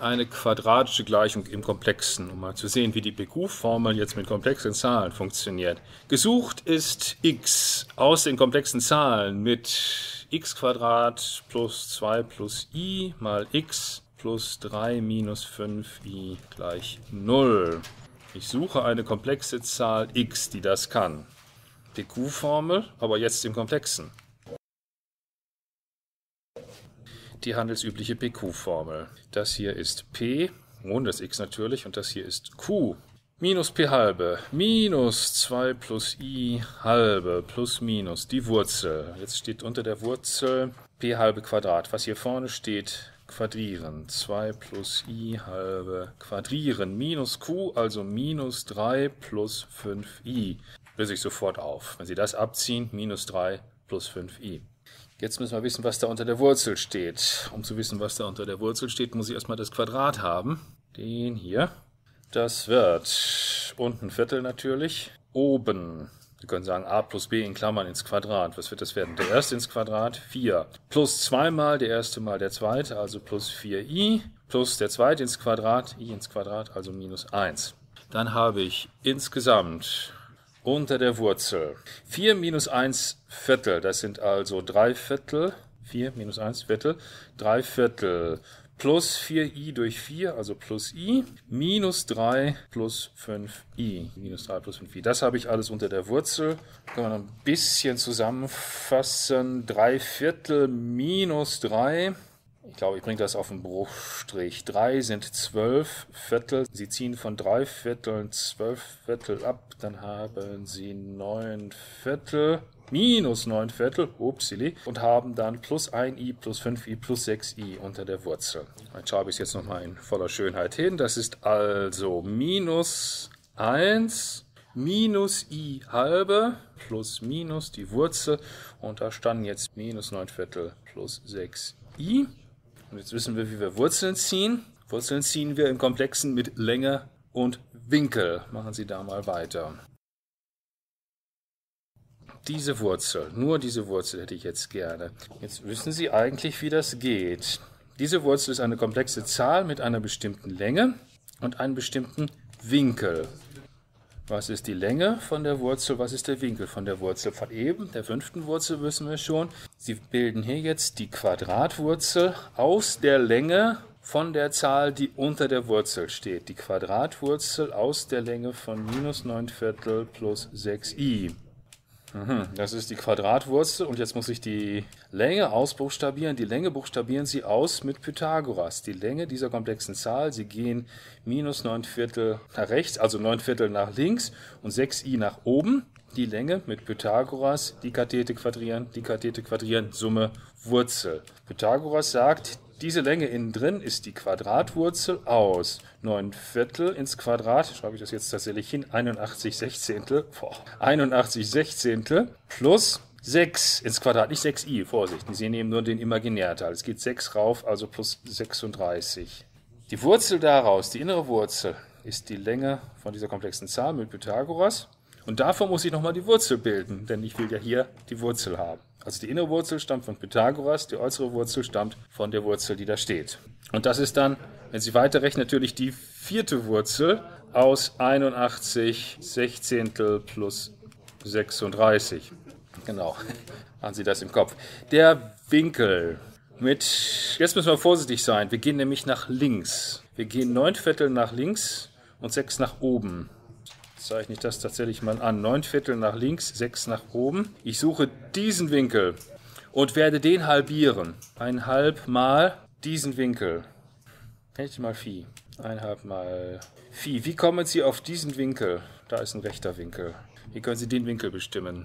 eine quadratische Gleichung im Komplexen, um mal zu sehen, wie die PQ-Formel jetzt mit komplexen Zahlen funktioniert. Gesucht ist x aus den komplexen Zahlen mit x² plus 2 plus i mal x plus 3 minus 5i gleich 0. Ich suche eine komplexe Zahl x, die das kann. PQ-Formel, aber jetzt im Komplexen. Die handelsübliche PQ-Formel. Das hier ist P, ohne das x natürlich, und das hier ist Q. Minus P halbe, minus 2 plus I halbe, plus minus die Wurzel. Jetzt steht unter der Wurzel P halbe Quadrat. Was hier vorne steht, quadrieren. 2 plus I halbe quadrieren. Minus Q, also minus 3 plus 5i. Löse ich sofort auf. Wenn Sie das abziehen, minus 3 plus 5i. Jetzt müssen wir wissen, was da unter der Wurzel steht. Um zu wissen, was da unter der Wurzel steht, muss ich erstmal das Quadrat haben. Den hier. Das wird unten Viertel natürlich. Oben, Sie können sagen a plus b in Klammern ins Quadrat. Was wird das werden? Der erste ins Quadrat, 4. Plus 2 mal der erste mal der zweite, also plus 4i. Plus der zweite ins Quadrat, i ins Quadrat, also minus 1. Dann habe ich insgesamt unter der Wurzel 4 minus 1 Viertel, das sind also 3 Viertel, 4 minus 1 Viertel, 3 Viertel plus 4i durch 4, also plus i, minus 3 plus 5i, minus 3 plus 5i. Das habe ich alles unter der Wurzel. Können wir noch ein bisschen zusammenfassen. 3 Viertel minus 3. Ich glaube, ich bringe das auf den Bruchstrich. 3 sind 12 Viertel. Sie ziehen von 3 Vierteln 12 Viertel ab. Dann haben Sie 9 Viertel minus 9 Viertel, upsili, und haben dann plus 1i plus 5i plus 6i unter der Wurzel. Dann schreibe ich es jetzt nochmal in voller Schönheit hin. Das ist also minus 1 minus i halbe plus minus die Wurzel. Und da standen jetzt minus 9 Viertel plus 6i. Und jetzt wissen wir, wie wir Wurzeln ziehen. Wurzeln ziehen wir im Komplexen mit Länge und Winkel. Machen Sie da mal weiter. Diese Wurzel, nur diese Wurzel hätte ich jetzt gerne. Jetzt wissen Sie eigentlich, wie das geht. Diese Wurzel ist eine komplexe Zahl mit einer bestimmten Länge und einem bestimmten Winkel. Was ist die Länge von der Wurzel? Was ist der Winkel von der Wurzel? Von eben, der 5. Wurzel, wissen wir schon. Sie bilden hier jetzt die Quadratwurzel aus der Länge von der Zahl, die unter der Wurzel steht. Die Quadratwurzel aus der Länge von minus 9 Viertel plus 6i. Das ist die Quadratwurzel und jetzt muss ich die Länge ausbuchstabieren. Die Länge buchstabieren Sie aus mit Pythagoras. Die Länge dieser komplexen Zahl, Sie gehen minus 9 Viertel nach rechts, also 9 Viertel nach links und 6i nach oben. Die Länge mit Pythagoras, die Kathete quadrieren, Summe, Wurzel. Pythagoras sagt, diese Länge innen drin ist die Quadratwurzel aus 9 Viertel ins Quadrat, schreibe ich das jetzt tatsächlich hin, 81 Sechzehntel, 81 Sechzehntel plus 6 ins Quadrat, nicht 6i, Vorsicht, Sie nehmen nur den Imaginärteil, es geht 6 rauf, also plus 36. Die Wurzel daraus, die innere Wurzel, ist die Länge von dieser komplexen Zahl mit Pythagoras. Und davon muss ich nochmal die Wurzel bilden, denn ich will ja hier die Wurzel haben. Also die innere Wurzel stammt von Pythagoras, die äußere Wurzel stammt von der Wurzel, die da steht. Und das ist dann, wenn Sie weiterrechnen, natürlich die 4. Wurzel aus 81 Sechzehntel plus 36. Genau, haben Sie das im Kopf. Der Winkel jetzt müssen wir vorsichtig sein, wir gehen nämlich nach links. Wir gehen 9 Viertel nach links und 6 nach oben. Zeichne ich das tatsächlich mal an. 9 Viertel nach links, 6 nach oben. Ich suche diesen Winkel und werde den halbieren. 1/2 mal diesen Winkel. Hätte ich mal Phi. 1/2 mal Phi. Wie kommen Sie auf diesen Winkel? Da ist ein rechter Winkel. Wie können Sie den Winkel bestimmen?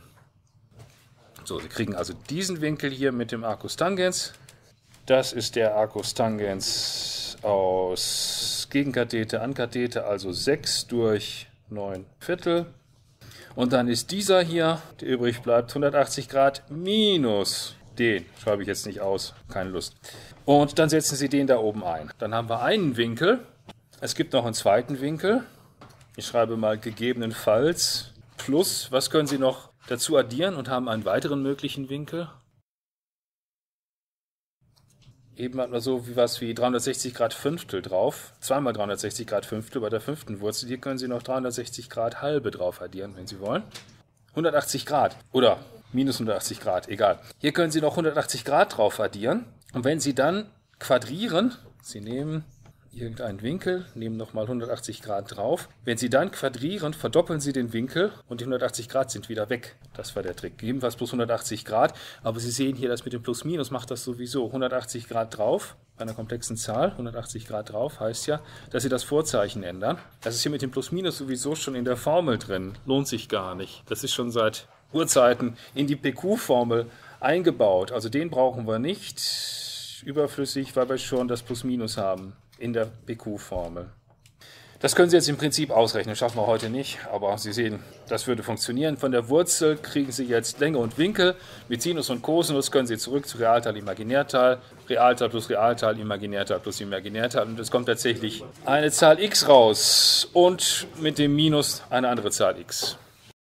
So, Sie kriegen also diesen Winkel hier mit dem Arcus Tangens. Das ist der Arcus Tangens aus Gegenkathete an Kathete, also 6 durch 9 Viertel. Und dann ist dieser hier, der übrig bleibt, 180 Grad minus den. Schreibe ich jetzt nicht aus, keine Lust. Und dann setzen Sie den da oben ein. Dann haben wir einen Winkel. Es gibt noch einen zweiten Winkel. Ich schreibe mal gegebenenfalls plus. Was können Sie noch dazu addieren und haben einen weiteren möglichen Winkel? Eben hat man so wie 360 Grad Fünftel drauf. Zweimal 360 Grad Fünftel bei der fünften Wurzel. Hier können Sie noch 360 Grad halbe drauf addieren, wenn Sie wollen. 180 Grad oder minus 180 Grad, egal. Hier können Sie noch 180 Grad drauf addieren. Und wenn Sie dann quadrieren, Sie nehmen irgendeinen Winkel, nehmen nochmal 180 Grad drauf. Wenn Sie dann quadrieren, verdoppeln Sie den Winkel und die 180 Grad sind wieder weg. Das war der Trick. Ebenfalls plus 180 Grad, aber Sie sehen hier, das mit dem Plus-Minus macht das sowieso. 180 Grad drauf, bei einer komplexen Zahl, 180 Grad drauf, heißt ja, dass Sie das Vorzeichen ändern. Das ist hier mit dem Plus-Minus sowieso schon in der Formel drin. Lohnt sich gar nicht. Das ist schon seit Urzeiten in die PQ-Formel eingebaut. Also den brauchen wir nicht. Überflüssig, weil wir schon das Plus-Minus haben in der PQ-Formel. Das können Sie jetzt im Prinzip ausrechnen, schaffen wir heute nicht, aber Sie sehen, das würde funktionieren. Von der Wurzel kriegen Sie jetzt Länge und Winkel. Mit Sinus und Cosinus können Sie zurück zu Realteil, Imaginärteil, Realteil plus Realteil, Imaginärteil plus Imaginärteil und es kommt tatsächlich eine Zahl x raus und mit dem Minus eine andere Zahl x.